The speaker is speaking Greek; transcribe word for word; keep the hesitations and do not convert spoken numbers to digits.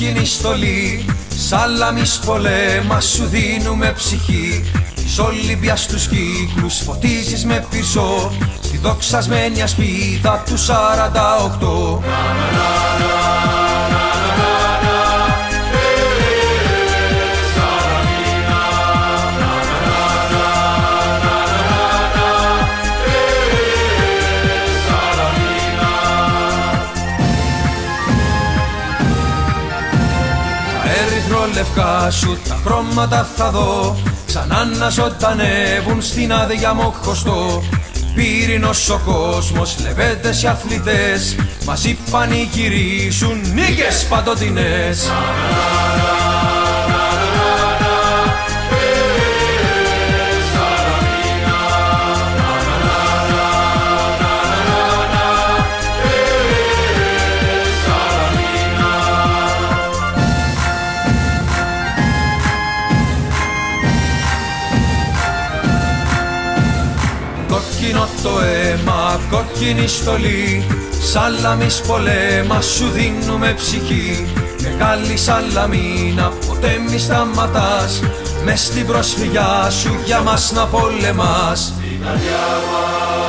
κόκκινη στολή, σάλαμις πολέμα σου δίνουμε ψυχή. Της Ολυμπιάς στους κύκλους φωτίζεις με πυρσό, στη δοξασμένη ασπίδα του σαράντα οκτώ. Λευκά σου τα χρώματα θα δω, ξανά να ζωντανεύουν στην άδεια μοχωστό. Πύρινος ο κόσμος, λεβέντες οι αθλητές, μαζί πανηγυρίζουν νίκες παντοτινές. Κόκκινο το αίμα, κόκκινη στολή, σάλαμις πολέμα σου δίνουμε ψυχή. Μεγάλη Σαλαμίνα, ποτέ μη σταματάς, μες στην προσφυγιά σου για μας να πολεμάς. Στην καρδιά μας